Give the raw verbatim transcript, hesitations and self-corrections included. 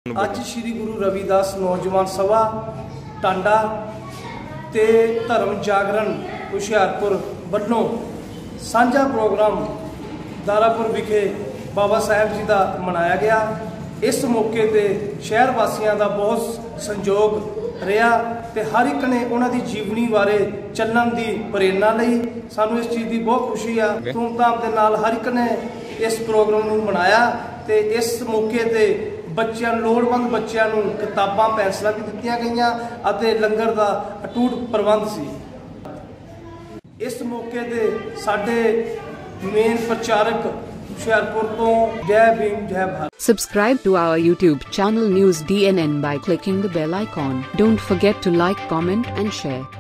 ਅੱਜ श्री गुरु रविदास नौजवान सभा टांडा ते धर्म जागरण हुशियारपुर ਵੱਲੋਂ ਸਾਂਝਾ ਪ੍ਰੋਗਰਾਮ ਦਾਰਾपुर विखे बाबा साहब जी का मनाया गया। इस मौके ते शहर वासियों का बहुत संयोग रहा ते हर एक ने उन्हों की जीवनी बारे चलण की प्रेरणा लई। सानू इस चीज़ की बहुत खुशी है। धूमधाम के नाल हर एक ने इस प्रोग्राम नूं मनाया ते इस मौके ते बच्चों लोड़वंद बच्चों नूं किताबां पैंसलां भी दित्तियां गईयां अते लंगर का अटूट प्रबंध सी। इस मौके ते साडे मेन प्रचारक हुशियारपुर तो जय भीम जय Bharat. Subscribe to our YouTube channel News D N N by clicking the bell icon. Don't forget to like, comment and share.